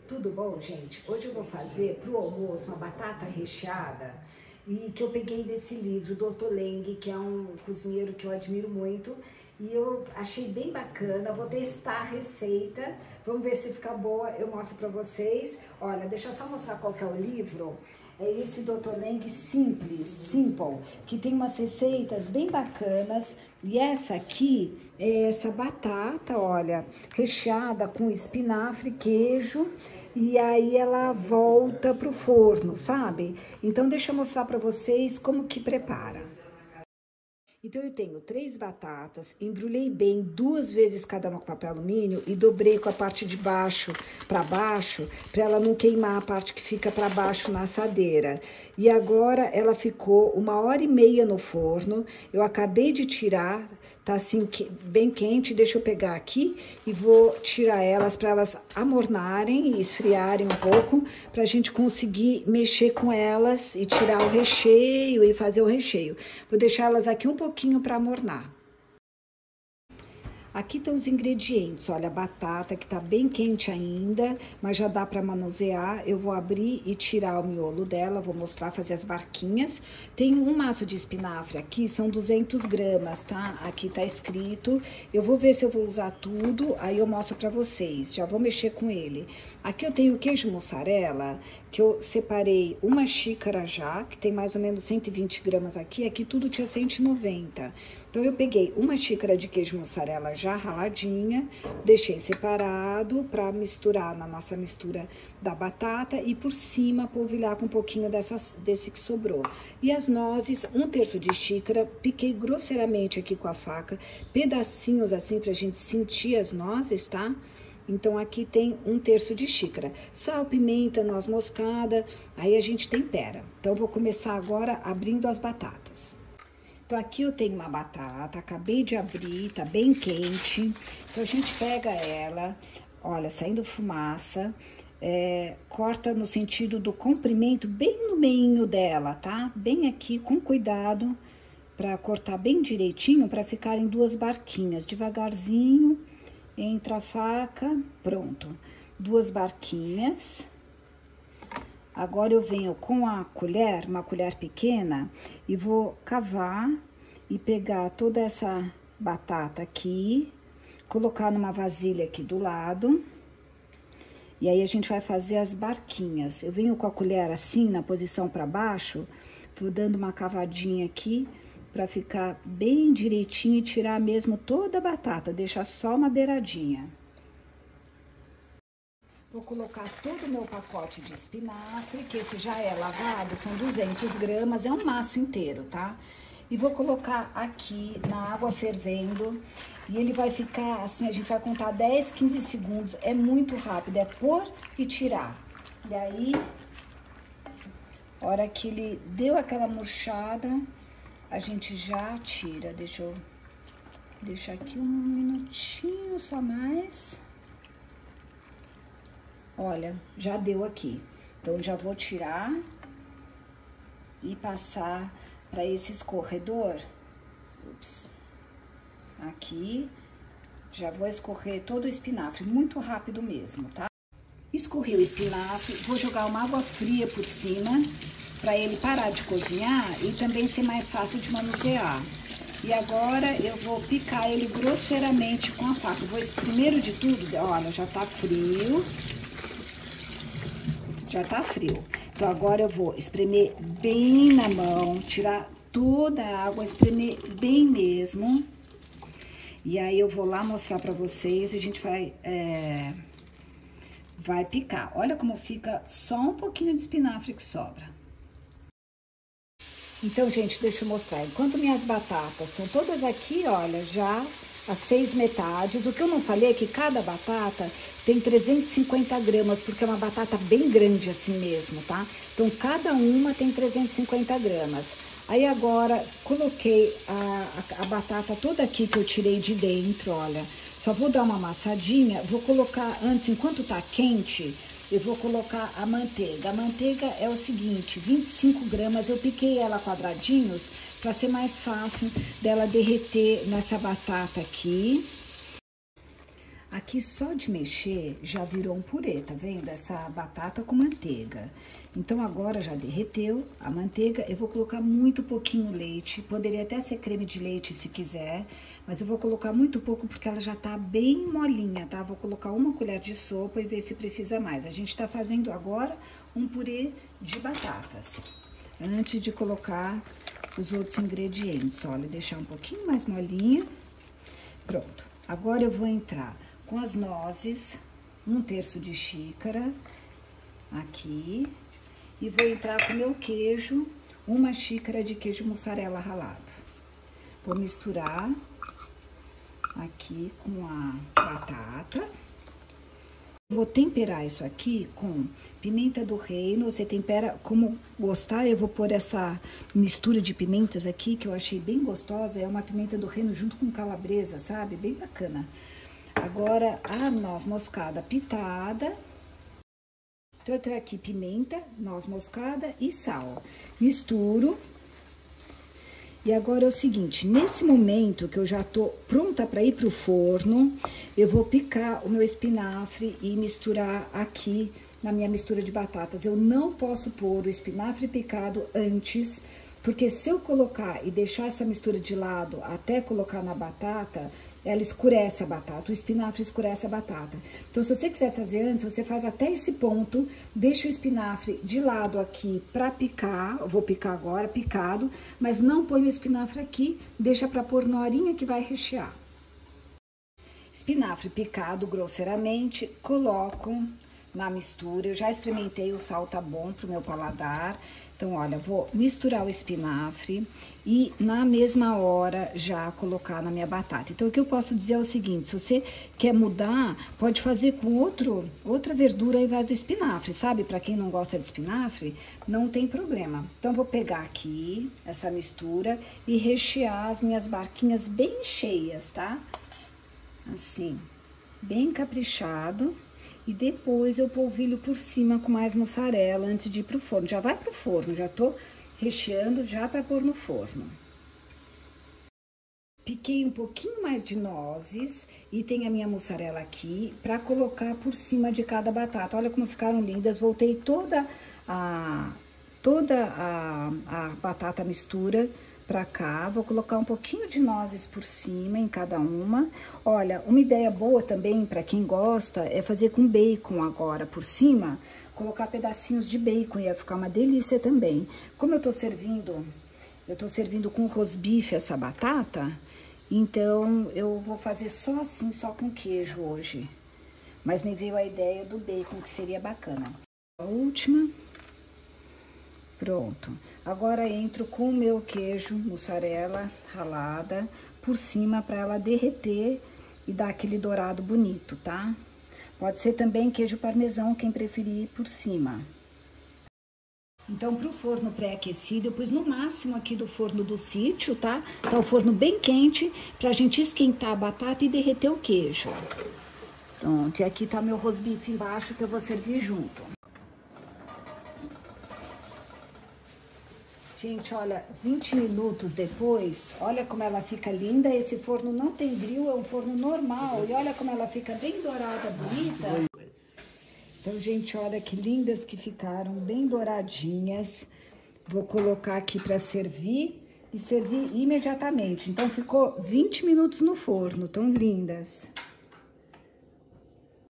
Tudo bom, gente? Hoje eu vou fazer para o almoço uma batata recheada e que eu peguei desse livro do Otto Lengi, que é um cozinheiro que eu admiro muito e eu achei bem bacana. Vou testar a receita, vamos ver se fica boa, eu mostro para vocês. Olha, deixa eu só mostrar qual que é o livro. É esse do Otto Lengi Simple, que tem umas receitas bem bacanas. E essa aqui é essa batata, olha, recheada com espinafre, queijo, e aí ela volta pro forno, sabe? Então deixa eu mostrar para vocês como que prepara. Então, eu tenho 3 batatas, embrulhei bem 2 vezes cada uma com papel alumínio e dobrei com a parte de baixo para baixo, para ela não queimar a parte que fica para baixo na assadeira. E agora ela ficou 1h30 no forno, eu acabei de tirar, tá assim bem quente, deixa eu pegar aqui e vou tirar elas para elas amornarem e esfriarem um pouco, pra gente conseguir mexer com elas e tirar o recheio e fazer o recheio. Vou deixar elas aqui um pouquinho para amornar. Aqui estão os ingredientes, olha, a batata que tá bem quente ainda, mas já dá para manusear. Eu vou abrir e tirar o miolo dela, vou mostrar, fazer as barquinhas. Tem um maço de espinafre aqui, são 200 gramas, tá? Aqui tá escrito. Eu vou ver se eu vou usar tudo, aí eu mostro para vocês, já vou mexer com ele. Aqui eu tenho queijo mussarela, que eu separei 1 xícara já, que tem mais ou menos 120 gramas aqui tudo tinha 190. Então, eu peguei 1 xícara de queijo mussarela já raladinha, deixei separado para misturar na nossa mistura da batata e por cima polvilhar com um pouquinho desse que sobrou. E as nozes, 1/3 de xícara, piquei grosseiramente aqui com a faca, pedacinhos assim pra gente sentir as nozes, tá? Então, aqui tem 1/3 de xícara. Sal, pimenta, noz moscada, aí a gente tempera. Então, vou começar agora abrindo as batatas. Então, aqui eu tenho uma batata, acabei de abrir, tá bem quente. Então, a gente pega ela, olha, saindo fumaça, corta no sentido do comprimento, bem no meio dela, tá? Bem aqui, com cuidado, pra cortar bem direitinho, pra ficar em 2 barquinhas, devagarzinho. Entra a faca, pronto. 2 barquinhas. Agora eu venho com a colher, uma colher pequena, e vou cavar e pegar toda essa batata aqui, colocar numa vasilha aqui do lado. E aí a gente vai fazer as barquinhas. Eu venho com a colher assim, na posição para baixo, vou dando uma cavadinha aqui, para ficar bem direitinho e tirar mesmo toda a batata, deixar só uma beiradinha. Vou colocar todo o meu pacote de espinafre, que esse já é lavado, são 200 gramas, é um maço inteiro, tá? E vou colocar aqui na água fervendo, e ele vai ficar assim, a gente vai contar 10, 15 segundos, é muito rápido, é pôr e tirar. E aí, hora que ele deu aquela murchada, a gente já tira. Deixa eu deixar aqui 1 minutinho só mais. Olha, já deu aqui. Então, já vou tirar e passar para esse escorredor. Ups. Aqui, já vou escorrer todo o espinafre, muito rápido mesmo, tá? Escorri o espinafre, vou jogar uma água fria por cima, para ele parar de cozinhar e também ser mais fácil de manusear. E agora eu vou picar ele grosseiramente com a faca. Primeiro de tudo, olha, já tá frio. Já tá frio. Então, agora eu vou espremer bem na mão, tirar toda a água, espremer bem mesmo. E aí, eu vou lá mostrar pra vocês e a gente vai picar. Olha como fica só um pouquinho de espinafre que sobra. Então, gente, deixa eu mostrar. Enquanto minhas batatas estão todas aqui, olha, já as 6 metades. O que eu não falei é que cada batata tem 350 gramas, porque é uma batata bem grande assim mesmo, tá? Então, cada uma tem 350 gramas. Aí, agora, coloquei a batata toda aqui que eu tirei de dentro, olha. Só vou dar uma amassadinha, vou colocar antes, enquanto tá quente, eu vou colocar a manteiga. A manteiga é o seguinte, 25 gramas, eu piquei ela quadradinhos para ser mais fácil dela derreter nessa batata aqui. Aqui só de mexer já virou um purê, tá vendo? Essa batata com manteiga. Então agora já derreteu a manteiga, eu vou colocar muito pouquinho leite, poderia até ser creme de leite se quiser, mas eu vou colocar muito pouco porque ela já tá bem molinha, tá? Vou colocar uma colher de sopa e ver se precisa mais. A gente tá fazendo agora um purê de batatas, antes de colocar os outros ingredientes. Olha, deixar um pouquinho mais molinha. Pronto. Agora eu vou entrar com as nozes, 1/3 de xícara, aqui. E vou entrar com o meu queijo, 1 xícara de queijo mussarela ralado. Vou misturar aqui com a batata. Vou temperar isso aqui com pimenta do reino, você tempera como gostar. Eu vou pôr essa mistura de pimentas aqui, que eu achei bem gostosa. É uma pimenta do reino junto com calabresa, sabe? Bem bacana. Agora, a noz moscada pitada. Então, eu tenho aqui pimenta, noz moscada e sal. Misturo. E agora é o seguinte, nesse momento que eu já tô pronta para ir pro forno, eu vou picar o meu espinafre e misturar aqui na minha mistura de batatas. Eu não posso pôr o espinafre picado antes, porque se eu colocar e deixar essa mistura de lado até colocar na batata, ela escurece a batata, o espinafre escurece a batata. Então, se você quiser fazer antes, você faz até esse ponto, deixa o espinafre de lado aqui pra picar, eu vou picar agora, picado, mas não põe o espinafre aqui, deixa pra pôr na horinha que vai rechear. Espinafre picado grosseiramente, coloco na mistura. Eu já experimentei, o sal tá bom pro meu paladar. Então, olha, vou misturar o espinafre e na mesma hora já colocar na minha batata. Então, o que eu posso dizer é o seguinte, se você quer mudar, pode fazer com outra verdura ao invés do espinafre, sabe? Pra quem não gosta de espinafre, não tem problema. Então, vou pegar aqui essa mistura e rechear as minhas barquinhas bem cheias, tá? Assim, bem caprichado. E depois eu polvilho por cima com mais mussarela antes de ir pro forno. Já vai pro forno, já tô recheando já pra pôr no forno. Piquei um pouquinho mais de nozes e tem a minha mussarela aqui pra colocar por cima de cada batata. Olha como ficaram lindas. Voltei toda a batata mistura pra cá, vou colocar um pouquinho de nozes por cima em cada uma. Olha, uma ideia boa também pra quem gosta é fazer com bacon agora por cima, colocar pedacinhos de bacon, ia ficar uma delícia também. Como eu tô servindo com rosbife essa batata, então eu vou fazer só assim, só com queijo hoje. Mas me veio a ideia do bacon, que seria bacana. A última. Pronto. Agora entro com o meu queijo mussarela ralada por cima para ela derreter e dar aquele dourado bonito, tá? Pode ser também queijo parmesão, quem preferir, por cima. Então, pro forno pré-aquecido, eu pus no máximo aqui do forno do sítio, tá? Tá o forno bem quente pra gente esquentar a batata e derreter o queijo. Pronto, e aqui tá meu rosbife embaixo que eu vou servir junto. Gente, olha, 20 minutos depois, olha como ela fica linda. Esse forno não tem grill, é um forno normal. E olha como ela fica bem dourada, bonita. Então, gente, olha que lindas que ficaram, bem douradinhas. Vou colocar aqui para servir e servir imediatamente. Então, ficou 20 minutos no forno, tão lindas.